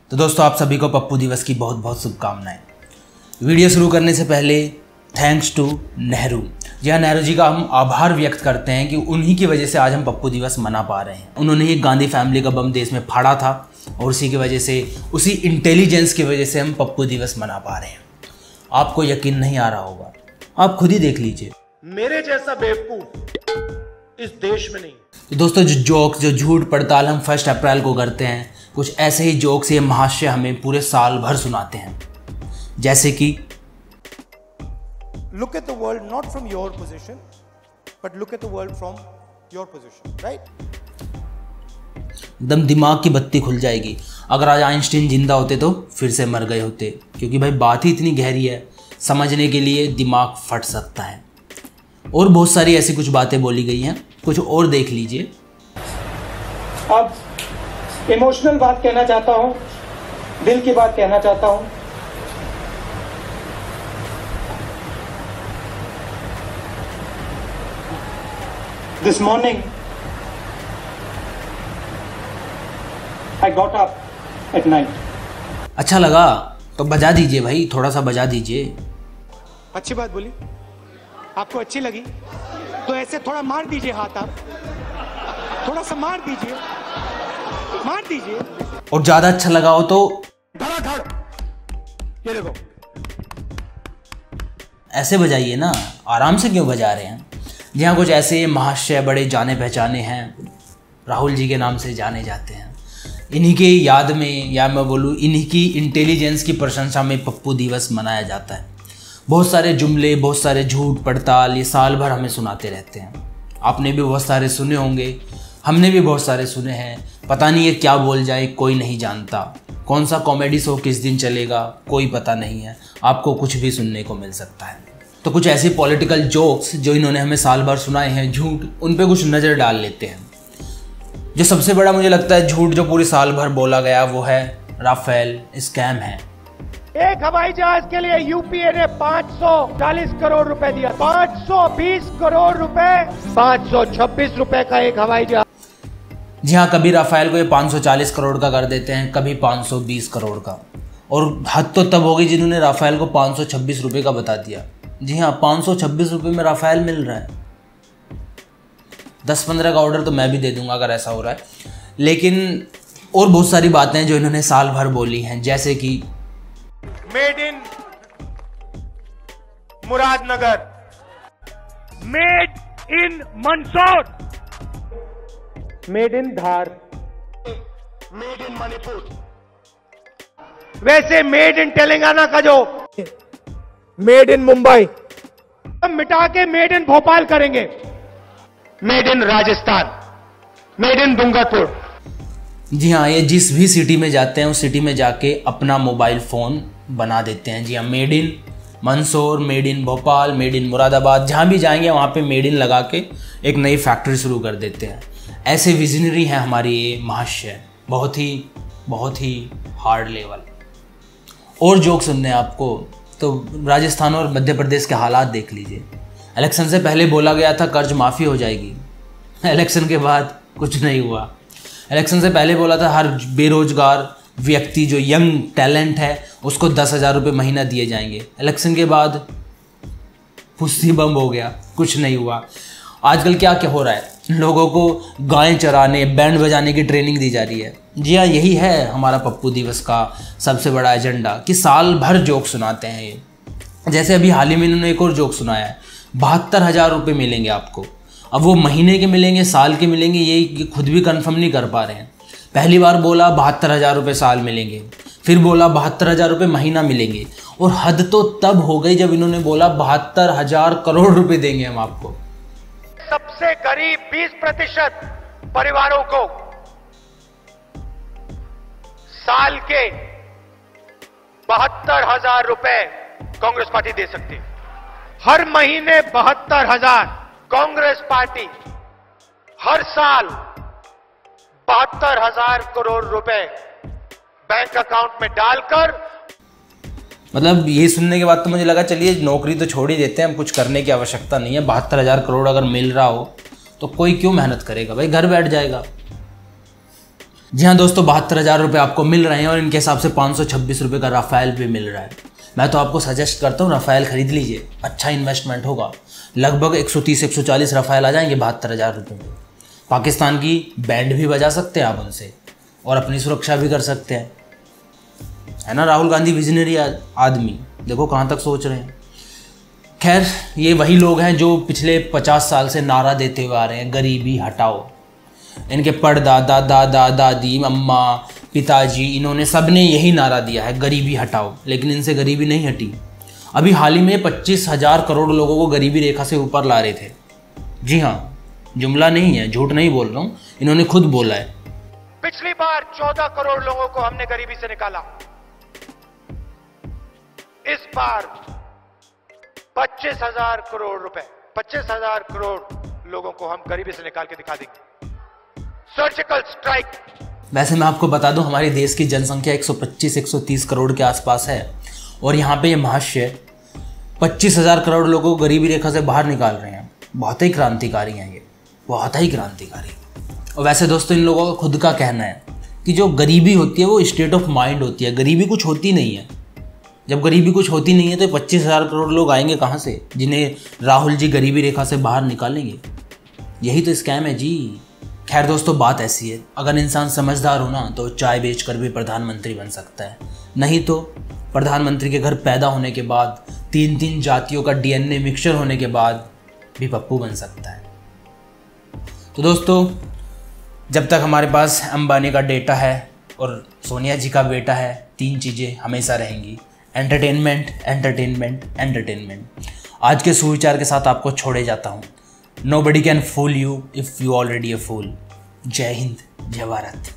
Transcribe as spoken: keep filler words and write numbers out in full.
तो दोस्तों आप सभी को पप्पू दिवस की बहुत बहुत शुभकामनाएं। वीडियो शुरू करने से पहले थैंक्स टू नेहरू। जी हाँ, नेहरू जी का हम आभार व्यक्त करते हैं कि उन्हीं की वजह से आज हम पप्पू दिवस मना पा रहे हैं। उन्होंने ही गांधी फैमिली का बम देश में फाड़ा था और उसी की वजह से, उसी इंटेलिजेंस की वजह से हम पप्पू दिवस मना पा रहे हैं। आपको यकीन नहीं आ रहा होगा, आप खुद ही देख लीजिए। मेरे जैसा बेवकूफ इस देश में नहीं। तो दोस्तों जो जोक्स, जो झूठ पड़ताल हम फर्स्ट अप्रैल को करते हैं, कुछ ऐसे ही जोक्स ये महाशय हमें पूरे साल भर सुनाते हैं। जैसे कि Look at the world not from your position, but look at the world from your position, right? एकदम दिमाग की बत्ती खुल जाएगी। अगर आज आइंस्टीन जिंदा होते तो फिर से मर गए होते, क्योंकि भाई बात ही इतनी गहरी है, समझने के लिए दिमाग फट सकता है। और बहुत सारी ऐसी कुछ बातें बोली गई हैं, कुछ और देख लीजिए। अब इमोशनल बात कहना चाहता हूं, दिल की बात कहना चाहता हूं। This morning, I got up at night. अच्छा लगा तो बजा दीजिए भाई, थोड़ा सा बजा दीजिए। अच्छी बात बोली, आपको अच्छी लगी तो ऐसे थोड़ा मार दीजिए हाथ, आप थोड़ा सा मार दीजिए, मार दीजिए। और ज्यादा अच्छा लगा हो तो धड़ाधड़, ये देखो ऐसे बजाइए ना, आराम से क्यों बजा रहे हैं। जहाँ कुछ ऐसे महाशय बड़े जाने पहचाने हैं, राहुल जी के नाम से जाने जाते हैं। इन्हीं के याद में, या मैं बोलूँ इन्हीं की इंटेलिजेंस की प्रशंसा में पप्पू दिवस मनाया जाता है। बहुत सारे जुमले, बहुत सारे झूठ पड़ताल ये साल भर हमें सुनाते रहते हैं। आपने भी बहुत सारे सुने होंगे, हमने भी बहुत सारे सुने हैं। पता नहीं ये क्या बोल जाए, कोई नहीं जानता। कौन सा कॉमेडी शो किस दिन चलेगा, कोई पता नहीं है। आपको कुछ भी सुनने को मिल सकता है। तो कुछ ऐसे पॉलिटिकल जोक्स जो इन्होंने हमें साल भर सुनाए हैं, झूठ, उन पे कुछ नज़र डाल लेते हैं। जो सबसे बड़ा मुझे लगता है झूठ जो पूरे साल भर बोला गया वो है राफेल स्कैम है। एक हवाई जहाज के लिए यूपीए ने पाँच सौ चालीस करोड़ रुपए दिया, पाँच सौ बीस करोड़ रुपए, पाँच सौ छब्बीस रुपए का एक हवाई जहाज। जी हाँ, कभी राफेल को ये पाँच सौ चालीस करोड़ का कर देते हैं, कभी पाँच सौ बीस करोड़ का। और हद तो तब हो गई जिन्होंने राफेल को पाँच सौ छब्बीस रुपए का बता दिया। जी हाँ, पाँच सौ छब्बीस रुपये में राफेल मिल रहा है। दस पंद्रह का ऑर्डर तो मैं भी दे दूंगा अगर ऐसा हो रहा है। लेकिन और बहुत सारी बातें जो इन्होंने साल भर बोली हैं, जैसे कि made in Muradnagar, made in Mandsaur, made in Dhar, made in Manipur. वैसे मेड इन तेलंगाना का जो मेड इन मुंबई, हम मिटा के मेड इन भोपाल करेंगे। Made in Rajasthan, made in Dungarpur. जी हाँ, ये जिस भी सिटी में जाते हैं उस सिटी में जाके अपना मोबाइल फ़ोन बना देते हैं। जी हाँ, made in Mandsaur, made in Bhopal, made in Moradabad, जहाँ भी जाएंगे वहाँ पे मेड इन लगा के एक नई फैक्ट्री शुरू कर देते हैं। ऐसे विजनरी हैं हमारे ये महाशय, बहुत ही बहुत ही हार्ड लेवल। और जोक सुनने आपको तो राजस्थान और मध्य प्रदेश के हालात देख लीजिए। इलेक्शन से पहले बोला गया था कर्ज माफ़ी हो जाएगी, इलेक्शन के बाद कुछ नहीं हुआ। इलेक्शन से पहले बोला था हर बेरोजगार व्यक्ति जो यंग टैलेंट है उसको दस हज़ार रुपये महीना दिए जाएंगे। इलेक्शन के बाद पुस्ती बम हो गया, कुछ नहीं हुआ। आजकल क्या क्या हो रहा है, लोगों को गायें चराने, बैंड बजाने की ट्रेनिंग दी जा रही है। जी हाँ, यही है हमारा पप्पू दिवस का सबसे बड़ा एजेंडा कि साल भर जोक सुनाते हैं ये। जैसे अभी हाल ही में इन्होंने एक और जोक सुनाया है, बहत्तर हज़ार रुपये मिलेंगे आपको। अब वो महीने के मिलेंगे, साल के मिलेंगे, ये खुद भी कंफर्म नहीं कर पा रहे हैं। पहली बार बोला बहत्तर हज़ार रुपये साल मिलेंगे, फिर बोला बहत्तर हज़ार रुपये महीना मिलेंगे, और हद तो तब हो गई जब इन्होंने बोला बहत्तर हज़ार करोड़ रुपये देंगे हम आपको। सबसे करीब बीस प्रतिशत परिवारों को साल के बहत्तर हजार रुपए कांग्रेस पार्टी दे सकती है। हर महीने बहत्तर हजार कांग्रेस पार्टी हर साल बहत्तर हजार करोड़ रुपए बैंक अकाउंट में डालकर, मतलब ये सुनने के बाद तो मुझे लगा चलिए नौकरी तो छोड़ ही देते हैं, हम कुछ करने की आवश्यकता नहीं है। बहत्तर हज़ार करोड़ अगर मिल रहा हो तो कोई क्यों मेहनत करेगा भाई, घर बैठ जाएगा। जी हाँ दोस्तों, बहत्तर हज़ार रुपये आपको मिल रहे हैं और इनके हिसाब से पाँच सौ छब्बीस रुपये का राफेल भी मिल रहा है। मैं तो आपको सजेस्ट करता हूँ राफेल खरीद लीजिए, अच्छा इन्वेस्टमेंट होगा। लगभग एक सौ तीस एक सौ चालीस राफेल आ जाएंगे बहत्तर हज़ार रुपये में। पाकिस्तान की बैंड भी बजा सकते हैं आप उनसे और अपनी सुरक्षा भी कर सकते हैं, है ना। राहुल गांधी विजनरी आदमी, देखो कहाँ तक सोच रहे हैं। खैर, ये वही लोग हैं जो पिछले पचास साल से नारा देते हुए आ रहे हैं, गरीबी हटाओ। इनके परदादा दादा दादी अम्मा पिताजी, इन्होंने सब ने यही नारा दिया है, गरीबी हटाओ, लेकिन इनसे गरीबी नहीं हटी। अभी हाल ही में पच्चीस हजार करोड़ लोगों को गरीबी रेखा से ऊपर ला रहे थे। जी हाँ, जुमला नहीं है, झूठ नहीं बोल रहा हूँ, इन्होंने खुद बोला है। पिछली बार चौदह करोड़ लोगों को हमने गरीबी से निकाला, इस बार पच्चीस हजार करोड़ रुपए पच्चीस हजार करोड़ लोगों को हम गरीबी से निकाल के दिखा देंगे। Surgical strike. वैसे मैं आपको बता दूं, हमारे देश की जनसंख्या एक सौ पच्चीस एक सौ तीस करोड़ के आसपास है और यहाँ पे ये महाशय पच्चीस हजार करोड़ लोगों को गरीबी रेखा से बाहर निकाल रहे हैं। बहुत ही क्रांतिकारी हैं ये, बहुत ही क्रांतिकारी। और वैसे दोस्तों, इन लोगों का खुद का कहना है कि जो गरीबी होती है वो स्टेट ऑफ माइंड होती है, गरीबी कुछ होती नहीं है। जब गरीबी कुछ होती नहीं है तो पच्चीस हजार करोड़ लोग आएंगे कहाँ से, जिन्हें राहुल जी गरीबी रेखा से बाहर निकालेंगे? यही तो स्कैम है जी। खैर दोस्तों, बात ऐसी है, अगर इंसान समझदार हो ना तो चाय बेचकर भी प्रधानमंत्री बन सकता है, नहीं तो प्रधानमंत्री के घर पैदा होने के बाद तीन तीन जातियों का डीएनए मिक्सचर होने के बाद भी पप्पू बन सकता है। तो दोस्तों, जब तक हमारे पास अंबानी का डेटा है और सोनिया जी का बेटा है, तीन चीज़ें हमेशा रहेंगी, एंटरटेनमेंट एंटरटेनमेंट एंटरटेनमेंट। आज के सुविचार के साथ आपको छोड़े जाता हूँ। Nobody can fool you if you already a fool. जय हिंद, जय भारत।